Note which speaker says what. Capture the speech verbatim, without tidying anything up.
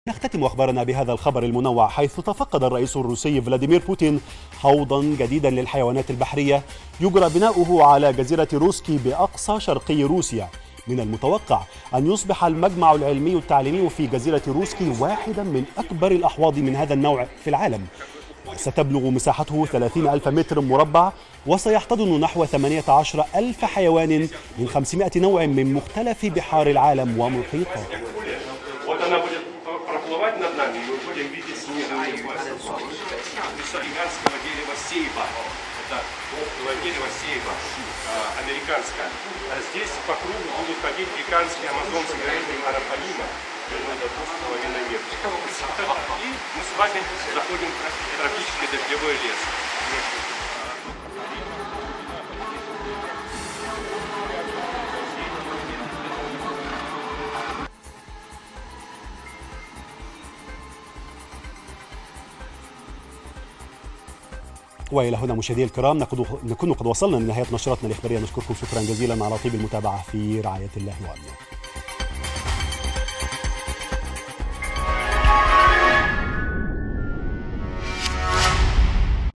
Speaker 1: نختتم أخبارنا بهذا الخبر المنوع، حيث تفقد الرئيس الروسي فلاديمير بوتين حوضا جديدا للحيوانات البحرية يجرى بناؤه على جزيرة روسكي بأقصى شرقي روسيا. من المتوقع أن يصبح المجمع العلمي التعليمي في جزيرة روسكي واحدا من أكبر الأحواض من هذا النوع في العالم، ستبلغ مساحته ثلاثين ألف متر مربع، وسيحتضن نحو ثمانية عشر ألف حيوان من خمسمائة نوع من مختلف بحار العالم ومحيطها.
Speaker 2: Американская. Здесь по кругу будут ходить гигантские амазонские рыбы аэрополима, до двух с половиной метров. И мы с вами заходим в тропический дождевой лес.
Speaker 1: وإلى هنا مشاهدينا الكرام نكون قد وصلنا لنهاية نشرتنا الإخبارية. نشكركم شكرا جزيلا على طيب المتابعة، في رعاية الله وأمنه.